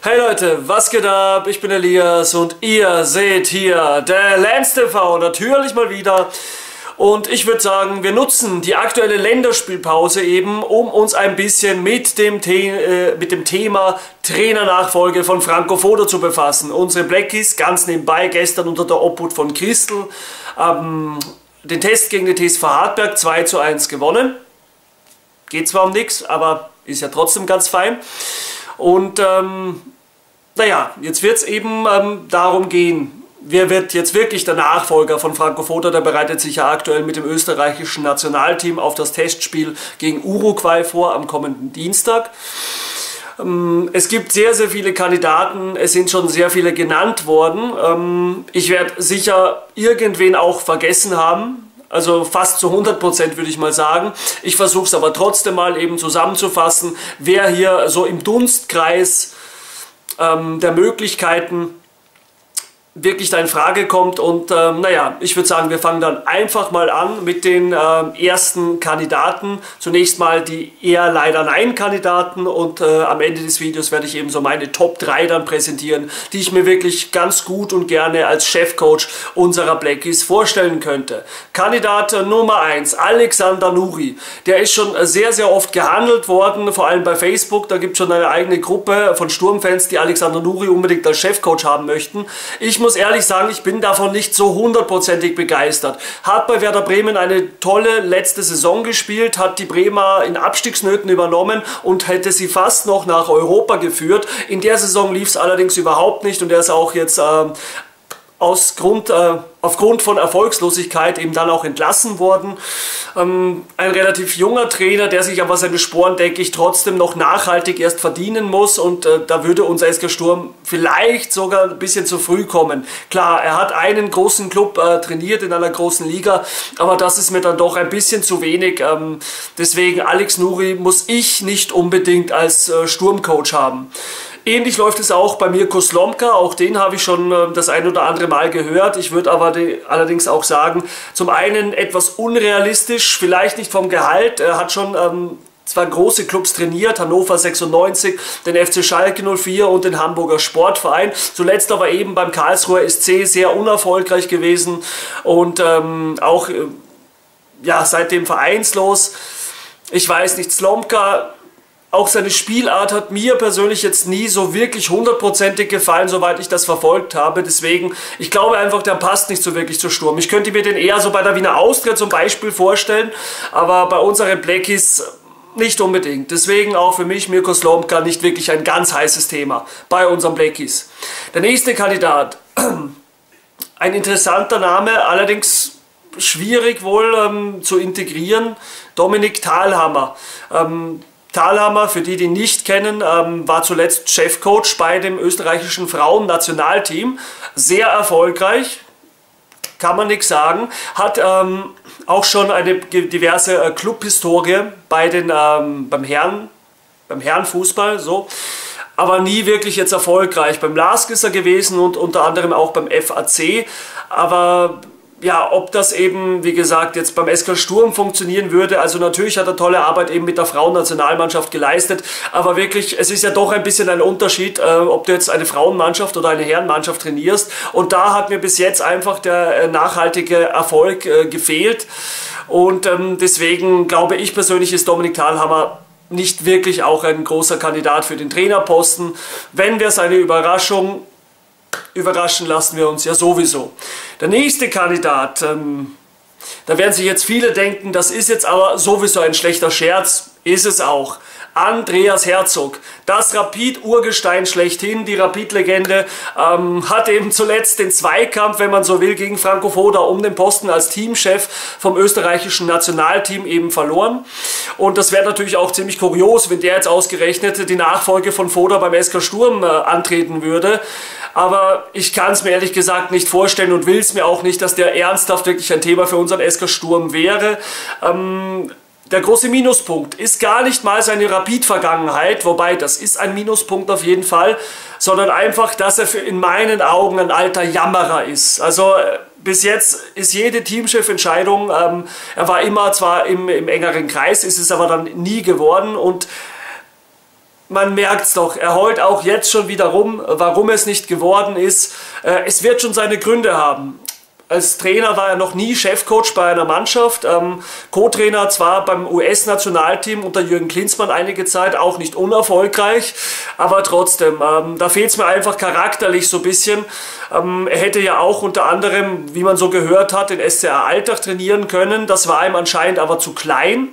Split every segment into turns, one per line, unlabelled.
Hey Leute, was geht ab? Ich bin Elias und ihr seht hier der Lance TV natürlich mal wieder. Und ich würde sagen, wir nutzen die aktuelle Länderspielpause eben, um uns ein bisschen mit dem Thema Trainernachfolge von Franco Foda zu befassen. Unsere Blackies, ganz nebenbei, gestern unter der Obhut von Christel, den Test gegen die TSV Hartberg 2:1 gewonnen. Geht zwar um nichts, aber ist ja trotzdem ganz fein. Und naja, jetzt wird es eben darum gehen, wer wird jetzt wirklich der Nachfolger von Franco Foda. Der bereitet sich ja aktuell mit dem österreichischen Nationalteam auf das Testspiel gegen Uruguay vor am kommenden Dienstag. Es gibt sehr, sehr viele Kandidaten, es sind schon sehr viele genannt worden. Ich werde sicher irgendwen auch vergessen haben. Also fast zu 100% würde ich mal sagen. Ich versuche es aber trotzdem mal eben zusammenzufassen, wer hier so im Dunstkreis der Möglichkeiten wirklich da in Frage kommt. Und naja, ich würde sagen, wir fangen dann einfach mal an mit den ersten Kandidaten. Zunächst mal die eher leider Nein-Kandidaten und am Ende des Videos werde ich eben so meine Top 3 dann präsentieren, die ich mir wirklich ganz gut und gerne als Chefcoach unserer Blackies vorstellen könnte. Kandidat Nummer 1, Alexander Nuri. Der ist schon sehr, sehr oft gehandelt worden, vor allem bei Facebook. Da gibt es schon eine eigene Gruppe von Sturmfans, die Alexander Nuri unbedingt als Chefcoach haben möchten. Ich muss ehrlich sagen, ich bin davon nicht so 100%ig begeistert. Hat bei Werder Bremen eine tolle letzte Saison gespielt, hat die Bremer in Abstiegsnöten übernommen und hätte sie fast noch nach Europa geführt. In der Saison lief es allerdings überhaupt nicht und er ist auch jetzt aufgrund von Erfolgslosigkeit eben dann auch entlassen worden. Ein relativ junger Trainer, der sich aber seine Sporen, denke ich, trotzdem noch nachhaltig erst verdienen muss und da würde unser SK Sturm vielleicht sogar ein bisschen zu früh kommen. Klar, er hat einen großen Club trainiert in einer großen Liga, aber das ist mir dann doch ein bisschen zu wenig. Deswegen Alex Nuri muss ich nicht unbedingt als Sturmcoach haben. Ähnlich läuft es auch bei Mirko Slomka, auch den habe ich schon das ein oder andere Mal gehört. Ich würde aber allerdings auch sagen, zum einen etwas unrealistisch, vielleicht nicht vom Gehalt. Er hat schon zwar große Clubs trainiert, Hannover 96, den FC Schalke 04 und den Hamburger Sportverein. Zuletzt aber eben beim Karlsruher SC sehr unerfolgreich gewesen und auch ja, seitdem vereinslos. Ich weiß nicht, Slomka... Auch seine Spielart hat mir persönlich jetzt nie so wirklich 100%ig gefallen, soweit ich das verfolgt habe. Deswegen, ich glaube einfach, der passt nicht so wirklich zu Sturm. Ich könnte mir den eher so bei der Wiener Austria zum Beispiel vorstellen, aber bei unseren Blackies nicht unbedingt. Deswegen auch für mich Mirko Slomka nicht wirklich ein ganz heißes Thema bei unseren Blackies. Der nächste Kandidat, ein interessanter Name, allerdings schwierig wohl zu integrieren, Dominik Thalhammer. Thalhammer, für die nicht kennen, war zuletzt Chefcoach bei dem österreichischen Frauennationalteam. Sehr erfolgreich, kann man nichts sagen. Hat auch schon eine diverse Clubhistorie bei beim Herrenfußball, so. Aber nie wirklich jetzt erfolgreich. Beim LASK ist er gewesen und unter anderem auch beim FAC. Aber... ja, ob das eben, wie gesagt, jetzt beim SK Sturm funktionieren würde, also natürlich hat er tolle Arbeit eben mit der Frauennationalmannschaft geleistet, aber wirklich, es ist ja doch ein bisschen ein Unterschied, ob du jetzt eine Frauenmannschaft oder eine Herrenmannschaft trainierst und da hat mir bis jetzt einfach der nachhaltige Erfolg gefehlt und deswegen glaube ich persönlich ist Dominik Thalhammer nicht wirklich auch ein großer Kandidat für den Trainerposten. Wenn wir seine überraschen lassen wir uns ja sowieso. Der nächste Kandidat, da werden sich jetzt viele denken, das ist jetzt aber sowieso ein schlechter Scherz, ist es auch. Andreas Herzog, das Rapid-Urgestein schlechthin, die Rapid-Legende, hat eben zuletzt den Zweikampf, wenn man so will, gegen Franco Foda um den Posten als Teamchef vom österreichischen Nationalteam eben verloren. Und das wäre natürlich auch ziemlich kurios, wenn der jetzt ausgerechnet die Nachfolge von Foda beim SK Sturm antreten würde. Aber ich kann es mir ehrlich gesagt nicht vorstellen und will es mir auch nicht, dass der ernsthaft wirklich ein Thema für unseren SK Sturm wäre. Der große Minuspunkt ist gar nicht mal seine Rapid-Vergangenheit, wobei das ist ein Minuspunkt auf jeden Fall, sondern einfach, dass er in meinen Augen ein alter Jammerer ist. Also bis jetzt ist jede Teamchefentscheidung, er war immer zwar im engeren Kreis, ist es aber dann nie geworden und man merkt es doch, er heult auch jetzt schon wieder rum, warum es nicht geworden ist. Es wird schon seine Gründe haben. Als Trainer war er noch nie Chefcoach bei einer Mannschaft, Co-Trainer zwar beim US-Nationalteam unter Jürgen Klinsmann einige Zeit, auch nicht unerfolgreich, aber trotzdem, da fehlt es mir einfach charakterlich so ein bisschen. Er hätte ja auch unter anderem, wie man so gehört hat, den SCR Alltag trainieren können, das war ihm anscheinend aber zu klein.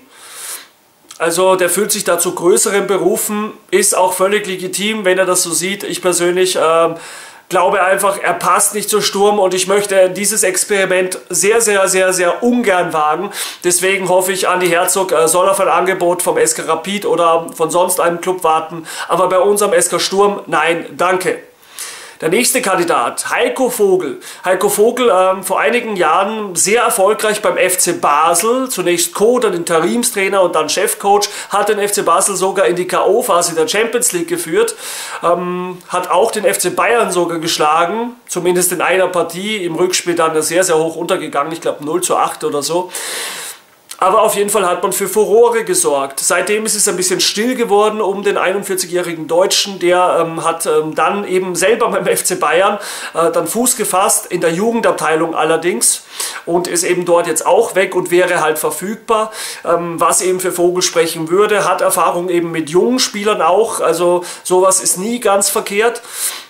Also der fühlt sich da zu größeren Berufen, ist auch völlig legitim, wenn er das so sieht. Ich persönlich glaube einfach, er passt nicht zur Sturm und ich möchte dieses Experiment sehr, sehr, sehr, sehr ungern wagen. Deswegen hoffe ich, Andi Herzog soll auf ein Angebot vom SK Rapid oder von sonst einem Club warten. Aber bei unserem SK Sturm, nein, danke. Der nächste Kandidat, Heiko Vogel. Heiko Vogel, vor einigen Jahren sehr erfolgreich beim FC Basel. Zunächst Co., dann Interimstrainer und dann Chefcoach. Hat den FC Basel sogar in die K.O.-Phase der Champions League geführt. Hat auch den FC Bayern sogar geschlagen. Zumindest in einer Partie. Im Rückspiel dann sehr, sehr hoch untergegangen. Ich glaube 0:8 oder so. Aber auf jeden Fall hat man für Furore gesorgt. Seitdem ist es ein bisschen still geworden um den 41-jährigen Deutschen. Der hat dann eben selber beim FC Bayern dann Fuß gefasst, in der Jugendabteilung allerdings. Und ist eben dort jetzt auch weg und wäre halt verfügbar. Was eben für Vogel sprechen würde, hat Erfahrung eben mit jungen Spielern auch. Also sowas ist nie ganz verkehrt.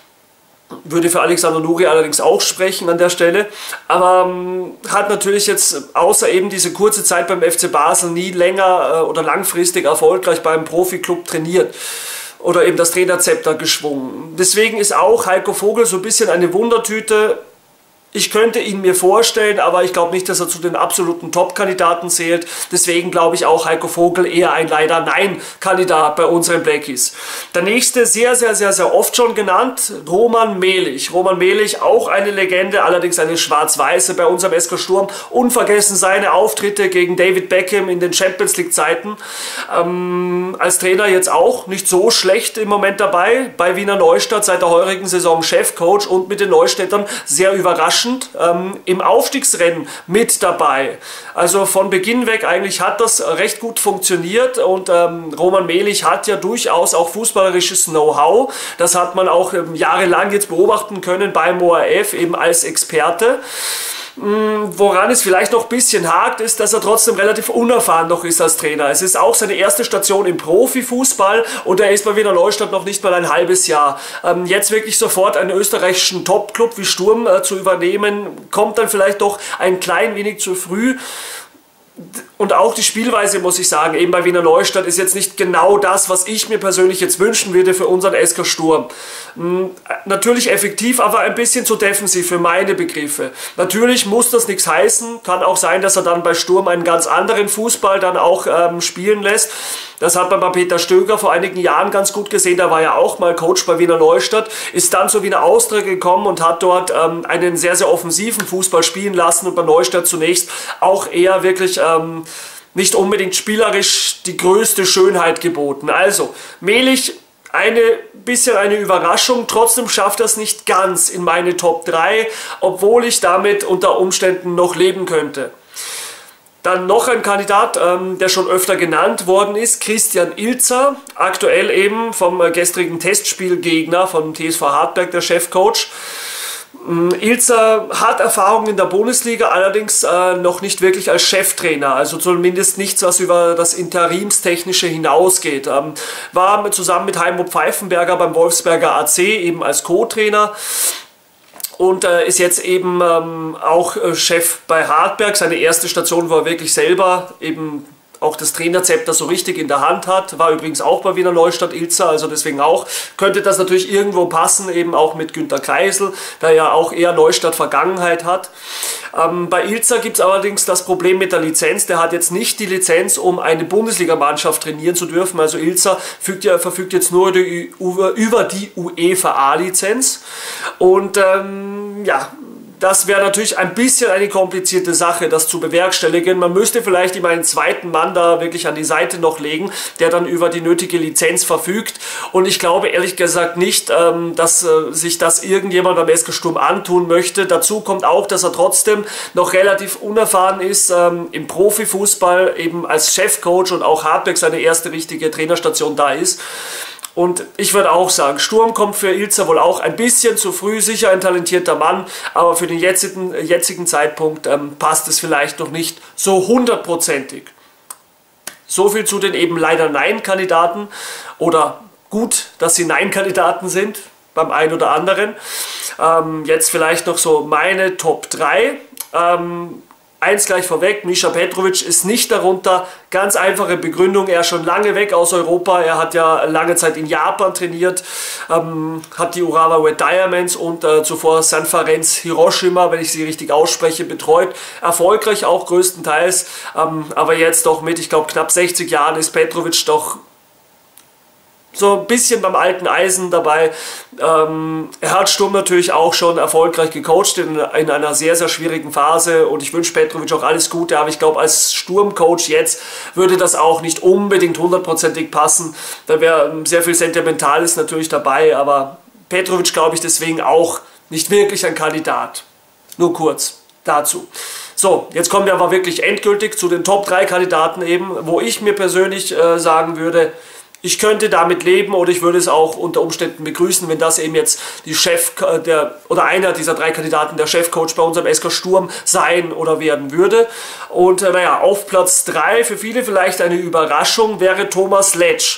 Würde für Alexander Nuri allerdings auch sprechen an der Stelle, aber hat natürlich jetzt außer eben diese kurze Zeit beim FC Basel nie länger oder langfristig erfolgreich beim Profiklub trainiert oder eben das Trainerzepter geschwungen. Deswegen ist auch Heiko Vogel so ein bisschen eine Wundertüte. Ich könnte ihn mir vorstellen, aber ich glaube nicht, dass er zu den absoluten Top-Kandidaten zählt. Deswegen glaube ich auch Heiko Vogel eher ein leider Nein-Kandidat bei unseren Blackies. Der nächste, sehr, sehr, sehr, sehr oft schon genannt, Roman Melich. Roman Melich, auch eine Legende, allerdings eine schwarz-weiße bei unserem SK Sturm. Unvergessen seine Auftritte gegen David Beckham in den Champions League-Zeiten. Als Trainer jetzt auch nicht so schlecht im Moment dabei. Bei Wiener Neustadt seit der heurigen Saison Chefcoach und mit den Neustädtern sehr überraschend. Im Aufstiegsrennen mit dabei. Also von Beginn weg eigentlich hat das recht gut funktioniert und Roman Melich hat ja durchaus auch fußballerisches Know-how. Das hat man auch jahrelang jetzt beobachten können beim ORF eben als Experte. Woran es vielleicht noch ein bisschen hakt, ist, dass er trotzdem relativ unerfahren noch ist als Trainer. Es ist auch seine erste Station im Profifußball und er ist bei Wiener Neustadt noch nicht mal ein halbes Jahr. Jetzt wirklich sofort einen österreichischen Top-Club wie Sturm zu übernehmen, kommt dann vielleicht doch ein klein wenig zu früh. Und auch die Spielweise, muss ich sagen, eben bei Wiener Neustadt ist jetzt nicht genau das, was ich mir persönlich jetzt wünschen würde für unseren SK Sturm. Natürlich effektiv, aber ein bisschen zu defensiv für meine Begriffe. Natürlich muss das nichts heißen, kann auch sein, dass er dann bei Sturm einen ganz anderen Fußball dann auch spielen lässt. Das hat man bei Peter Stöger vor einigen Jahren ganz gut gesehen, da war er auch mal Coach bei Wiener Neustadt, ist dann zu Wiener Austria gekommen und hat dort einen sehr, sehr offensiven Fußball spielen lassen und bei Neustadt zunächst auch eher wirklich nicht unbedingt spielerisch die größte Schönheit geboten. Also, Melich, bisschen eine Überraschung, trotzdem schafft er es nicht ganz in meine Top 3, obwohl ich damit unter Umständen noch leben könnte. Dann noch ein Kandidat, der schon öfter genannt worden ist, Christian Ilzer, aktuell eben vom gestrigen Testspielgegner von TSV Hartberg, der Chefcoach. Ilzer hat Erfahrung in der Bundesliga, allerdings noch nicht wirklich als Cheftrainer, also zumindest nichts, was über das Interimstechnische hinausgeht. War zusammen mit Heimo Pfeifenberger beim Wolfsberger AC eben als Co-Trainer. Und ist jetzt eben auch Chef bei Hartberg, seine erste Station, wo er wirklich selber eben auch das Trainerzepter so richtig in der Hand hat. War übrigens auch bei Wiener Neustadt Ilzer, also deswegen auch könnte das natürlich irgendwo passen, eben auch mit Günter Kreisel, der ja auch eher Neustadt-Vergangenheit hat. Bei Ilzer gibt es allerdings das Problem mit der Lizenz. Der hat jetzt nicht die Lizenz, um eine Bundesligamannschaft trainieren zu dürfen. Also Ilzer verfügt jetzt nur über die UEFA A-Lizenz. Und ja, das wäre natürlich ein bisschen eine komplizierte Sache, das zu bewerkstelligen. Man müsste vielleicht immer einen zweiten Mann da wirklich an die Seite noch legen, der dann über die nötige Lizenz verfügt. Und ich glaube ehrlich gesagt nicht, dass sich das irgendjemand beim SK Sturm antun möchte. Dazu kommt auch, dass er trotzdem noch relativ unerfahren ist im Profifußball, eben als Chefcoach und auch Hartberg seine erste richtige Trainerstation da ist. Und ich würde auch sagen, Sturm kommt für Ilzer wohl auch ein bisschen zu früh, sicher ein talentierter Mann, aber für den jetzigen Zeitpunkt passt es vielleicht noch nicht so hundertprozentig. So viel zu den eben leider Nein-Kandidaten oder gut, dass sie Nein-Kandidaten sind beim einen oder anderen. Jetzt vielleicht noch so meine Top 3. Eins gleich vorweg, Mischa Petrovic ist nicht darunter. Ganz einfache Begründung, er ist schon lange weg aus Europa. Er hat ja lange Zeit in Japan trainiert, hat die Urawa Red Diamonds und zuvor Sanfrecce Hiroshima, wenn ich sie richtig ausspreche, betreut. Erfolgreich auch größtenteils, aber jetzt doch mit, ich glaube, knapp 60 Jahren ist Petrovic doch so ein bisschen beim alten Eisen dabei. Er hat Sturm natürlich auch schon erfolgreich gecoacht in einer sehr, sehr schwierigen Phase und ich wünsche Petrovic auch alles Gute, aber ich glaube, als Sturmcoach jetzt würde das auch nicht unbedingt hundertprozentig passen. Da wäre sehr viel Sentimentales natürlich dabei, aber Petrovic glaube ich deswegen auch nicht wirklich ein Kandidat. Nur kurz dazu. So, jetzt kommen wir aber wirklich endgültig zu den Top 3 Kandidaten eben, wo ich mir persönlich sagen würde, ich könnte damit leben oder ich würde es auch unter Umständen begrüßen, wenn das eben jetzt die oder einer dieser 3 Kandidaten der Chefcoach bei unserem SK Sturm sein oder werden würde. Und naja, auf Platz 3, für viele vielleicht eine Überraschung, wäre Thomas Letsch.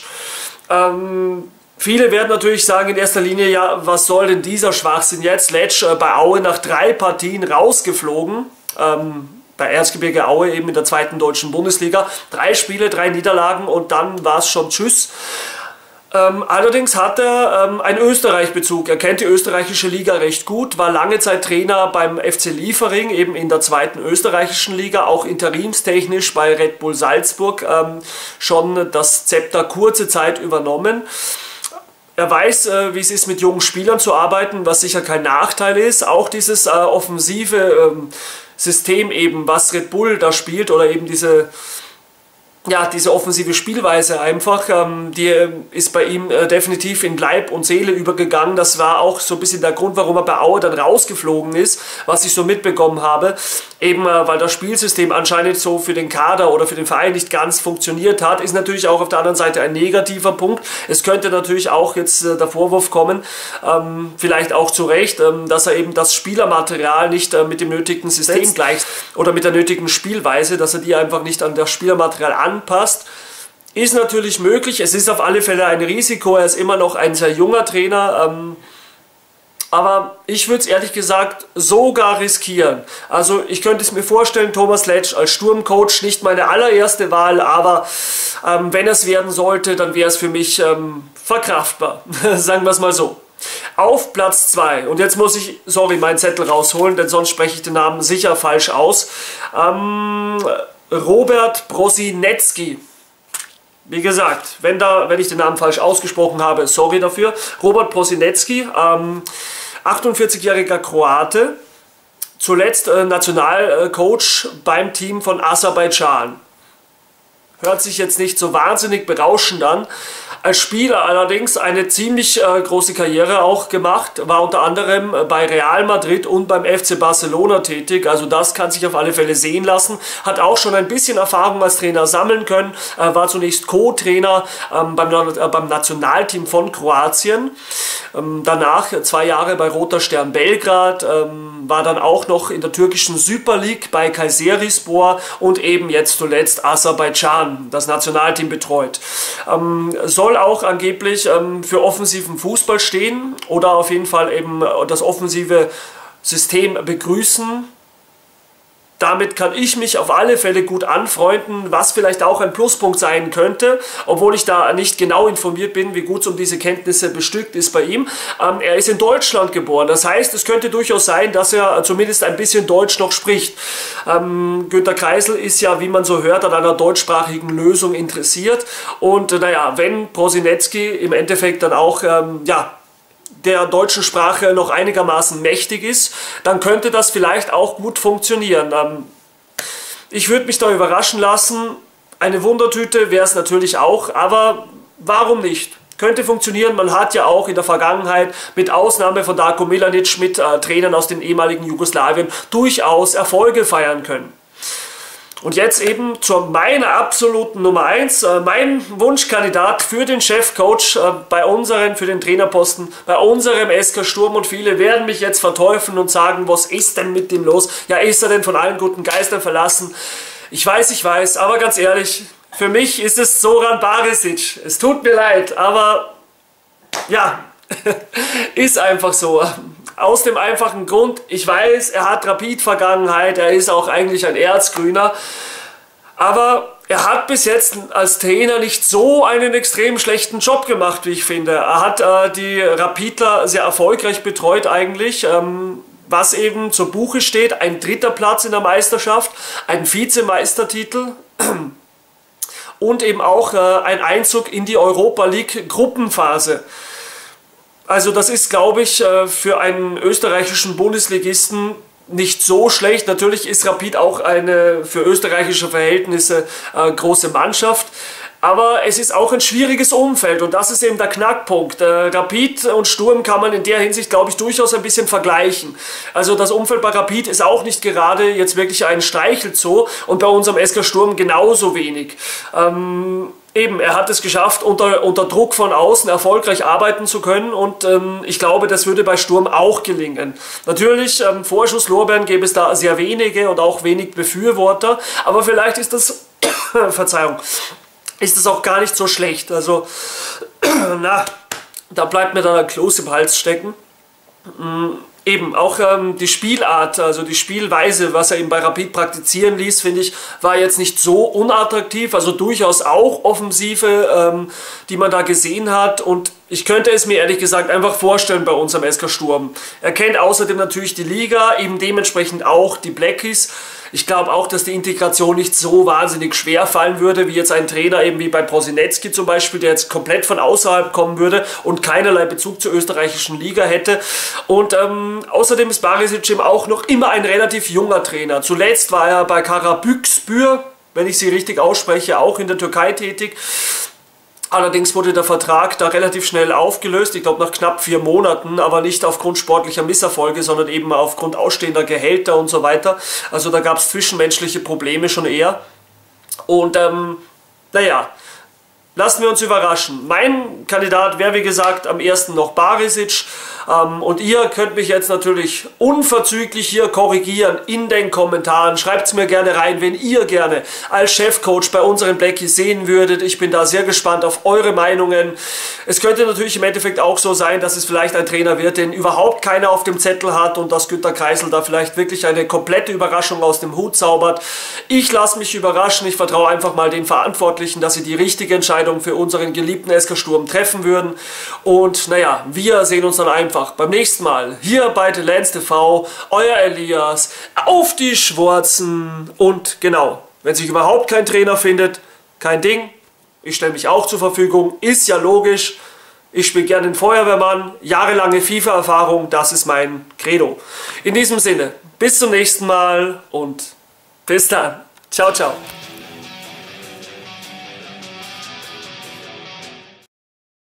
Viele werden natürlich sagen in erster Linie, ja, was soll denn dieser Schwachsinn jetzt? Letsch bei Aue nach 3 Partien rausgeflogen. Bei Erzgebirge Aue eben in der 2. deutschen Bundesliga. 3 Spiele, 3 Niederlagen und dann war es schon tschüss. Allerdings hat er einen Österreich-Bezug. Er kennt die österreichische Liga recht gut, war lange Zeit Trainer beim FC Liefering, eben in der 2. österreichischen Liga, auch interimstechnisch bei Red Bull Salzburg schon das Zepter kurze Zeit übernommen. Er weiß, wie es ist, mit jungen Spielern zu arbeiten, was sicher kein Nachteil ist. Auch dieses offensive System eben, was Red Bull da spielt oder eben diese offensive Spielweise einfach, die ist bei ihm definitiv in Leib und Seele übergegangen. Das war auch so ein bisschen der Grund, warum er bei Aue dann rausgeflogen ist, was ich so mitbekommen habe. Eben weil das Spielsystem anscheinend so für den Kader oder für den Verein nicht ganz funktioniert hat, ist natürlich auch auf der anderen Seite ein negativer Punkt. Es könnte natürlich auch jetzt der Vorwurf kommen, vielleicht auch zu Recht, dass er eben das Spielermaterial nicht mit dem nötigen System gleicht oder mit der nötigen Spielweise, dass er die einfach nicht an das Spielermaterial anpasst. Ist natürlich möglich, es ist auf alle Fälle ein Risiko, er ist immer noch ein sehr junger Trainer, aber ich würde es ehrlich gesagt sogar riskieren. Also ich könnte es mir vorstellen, Thomas Letsch als Sturmcoach, nicht meine allererste Wahl, aber wenn es werden sollte, dann wäre es für mich verkraftbar, sagen wir es mal so. Auf Platz 2, und jetzt muss ich, sorry, meinen Zettel rausholen, denn sonst spreche ich den Namen sicher falsch aus, Robert Prosinecki. Wie gesagt, wenn ich den Namen falsch ausgesprochen habe, sorry dafür. Robert Prosinecki, 48-jähriger Kroate, zuletzt Nationalcoach beim Team von Aserbaidschan. Hört sich jetzt nicht so wahnsinnig berauschend an. Als Spieler allerdings eine ziemlich große Karriere auch gemacht, war unter anderem bei Real Madrid und beim FC Barcelona tätig, also das kann sich auf alle Fälle sehen lassen, hat auch schon ein bisschen Erfahrung als Trainer sammeln können, war zunächst Co-Trainer beim Nationalteam von Kroatien, danach 2 Jahre bei Roter Stern Belgrad, war dann auch noch in der türkischen Super League bei Kayserispor und eben jetzt zuletzt Aserbaidschan, das Nationalteam betreut. Soll auch angeblich für offensiven Fußball stehen oder auf jeden Fall eben das offensive System begrüßen. Damit kann ich mich auf alle Fälle gut anfreunden, was vielleicht auch ein Pluspunkt sein könnte, obwohl ich da nicht genau informiert bin, wie gut es um diese Kenntnisse bestückt ist bei ihm. Er ist in Deutschland geboren, das heißt, es könnte durchaus sein, dass er zumindest ein bisschen Deutsch noch spricht. Günter Kreisel ist ja, wie man so hört, an einer deutschsprachigen Lösung interessiert und naja, wenn Prosinecki im Endeffekt dann auch, der deutschen Sprache noch einigermaßen mächtig ist, dann könnte das vielleicht auch gut funktionieren. Ich würde mich da überraschen lassen. Eine Wundertüte wäre es natürlich auch, aber warum nicht? Könnte funktionieren. Man hat ja auch in der Vergangenheit mit Ausnahme von Darko Milanic mit Trainern aus den ehemaligen Jugoslawien durchaus Erfolge feiern können. Und jetzt eben zu meiner absoluten Nummer 1, mein Wunschkandidat für den Chefcoach für den Trainerposten, bei unserem SK Sturm. Und viele werden mich jetzt verteufeln und sagen, was ist denn mit dem los? Ja, ist er denn von allen guten Geistern verlassen? Ich weiß, aber ganz ehrlich, für mich ist es Zoran Barisic. Es tut mir leid, aber ja, ist einfach so. Aus dem einfachen Grund, ich weiß, er hat Rapid-Vergangenheit, er ist auch eigentlich ein Erzgrüner, aber er hat bis jetzt als Trainer nicht so einen extrem schlechten Job gemacht, wie ich finde. Er hat die Rapidler sehr erfolgreich betreut eigentlich, was eben zur Buche steht, ein 3. Platz in der Meisterschaft, ein Vizemeistertitel und eben auch ein Einzug in die Europa League Gruppenphase. Also das ist, glaube ich, für einen österreichischen Bundesligisten nicht so schlecht. Natürlich ist Rapid auch eine für österreichische Verhältnisse große Mannschaft. Aber es ist auch ein schwieriges Umfeld und das ist eben der Knackpunkt. Rapid und Sturm kann man in der Hinsicht, glaube ich, durchaus ein bisschen vergleichen. Also das Umfeld bei Rapid ist auch nicht gerade jetzt wirklich ein Streichelzoo und bei unserem SK Sturm genauso wenig. Eben, er hat es geschafft, unter Druck von außen erfolgreich arbeiten zu können und ich glaube, das würde bei Sturm auch gelingen. Natürlich, Vorschusslorbeeren gäbe es da sehr wenige und auch wenig Befürworter, aber vielleicht ist das, Verzeihung, ist das auch gar nicht so schlecht. Also, na, da bleibt mir dann ein Kloß im Hals stecken. Eben, auch die Spielart, also die Spielweise, was er eben bei Rapid praktizieren ließ, finde ich, war jetzt nicht so unattraktiv, also durchaus auch Offensive, die man da gesehen hat und ich könnte es mir ehrlich gesagt einfach vorstellen bei unserem SK Sturm. Er kennt außerdem natürlich die Liga, eben dementsprechend auch die Blackies. Ich glaube auch, dass die Integration nicht so wahnsinnig schwer fallen würde, wie jetzt ein Trainer eben wie bei Prosinecki zum Beispiel, der jetzt komplett von außerhalb kommen würde und keinerlei Bezug zur österreichischen Liga hätte. Und außerdem ist Barisic eben auch noch immer ein relativ junger Trainer. Zuletzt war er bei Karabükspor, wenn ich sie richtig ausspreche, auch in der Türkei tätig. Allerdings wurde der Vertrag da relativ schnell aufgelöst, ich glaube nach knapp 4 Monaten, aber nicht aufgrund sportlicher Misserfolge, sondern eben aufgrund ausstehender Gehälter und so weiter. Also da gab es zwischenmenschliche Probleme schon eher. Und naja, lassen wir uns überraschen. Mein Kandidat wäre wie gesagt am ersten noch Barisic. Und ihr könnt mich jetzt natürlich unverzüglich hier korrigieren in den Kommentaren. Schreibt es mir gerne rein, wenn ihr gerne als Chefcoach bei unseren Blackies sehen würdet. Ich bin da sehr gespannt auf eure Meinungen. Es könnte natürlich im Endeffekt auch so sein, dass es vielleicht ein Trainer wird, den überhaupt keiner auf dem Zettel hat und dass Günter Kreisel da vielleicht wirklich eine komplette Überraschung aus dem Hut zaubert. Ich lasse mich überraschen. Ich vertraue einfach mal den Verantwortlichen, dass sie die richtige Entscheidung für unseren geliebten SK Sturm treffen würden. Und naja, wir sehen uns dann einfach beim nächsten Mal hier bei The Lens TV, euer Elias, auf die Schwarzen und genau, wenn sich überhaupt kein Trainer findet, kein Ding, ich stelle mich auch zur Verfügung, ist ja logisch, ich spiele gerne den Feuerwehrmann, jahrelange FIFA-Erfahrung, das ist mein Credo. In diesem Sinne, bis zum nächsten Mal und bis dann, ciao, ciao.